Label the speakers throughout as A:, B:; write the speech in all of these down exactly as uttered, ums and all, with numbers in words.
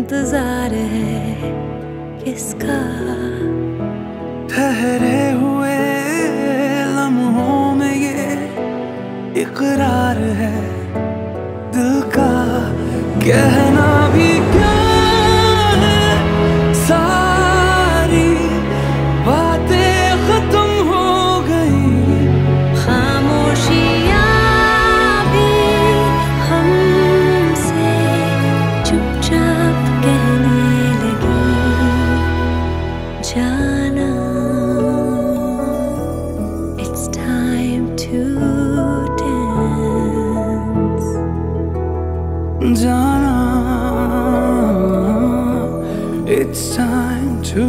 A: इंतजार है किसका?
B: ठहरे हुए लम्हों में ये इकरार है दिल का, कहना भी क्या है, सारी बातें खत्म हो गई,
A: खामोशियाँ भी हमसे चुपचाप कहने लगी, जाना it's time to dance,
B: जाना it's time to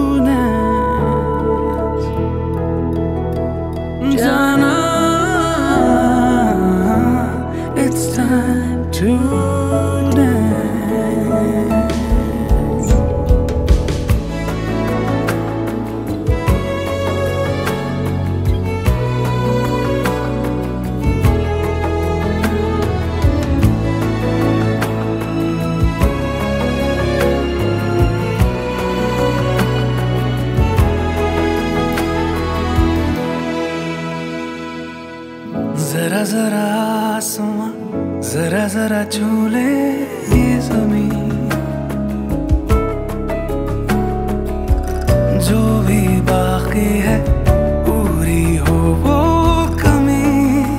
B: dance, जाना it's time to dance. जरा जरा आसमां जरा जरा झूले ये ज़मीन, जो भी बाकी है पूरी हो वो कमी,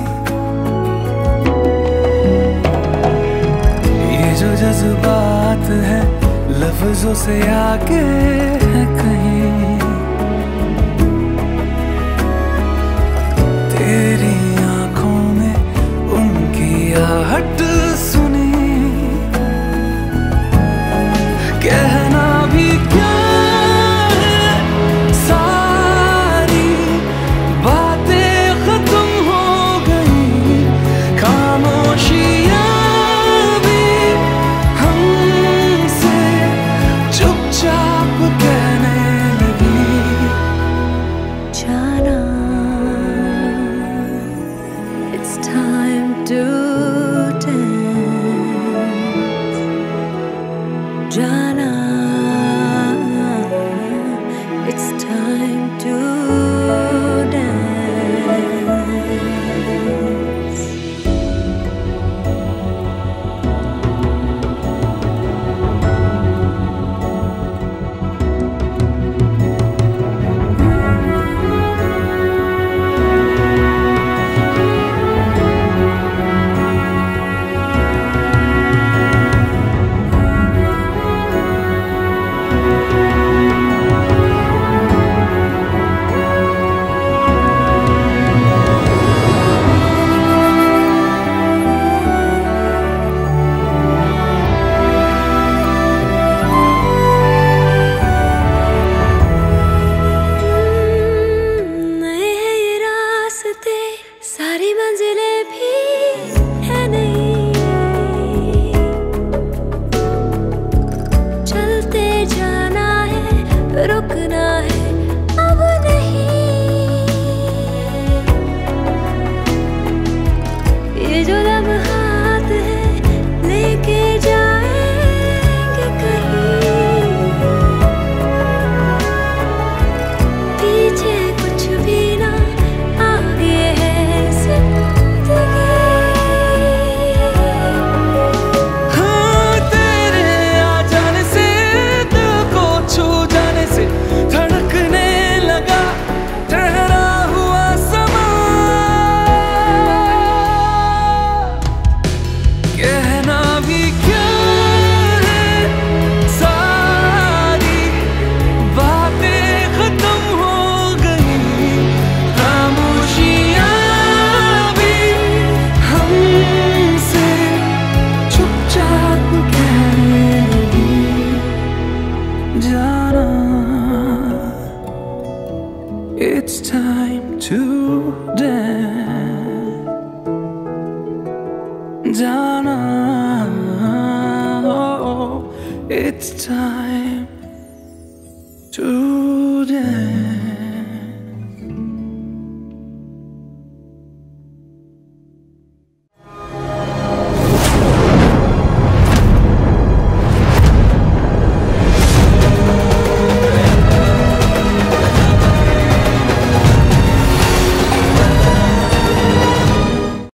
B: ये जो जज्बात है लफ्जों से आगे है कहीं, तेरी हट सुनी, कहना भी क्या है, सारी बातें खत्म हो गई, खामोशियाँ भी हमसे चुपचाप कहने लगी,
A: जाना it's time to जाना it's time to dance. सारी मंजिलें भी है नहीं, चलते जाना है रुकना है अब नहीं, ये जो लम्हात है लेके जाएंगे कहीं, पीछे कुछ भी ना आगे है
B: it's time to dance, जाना oh, it's time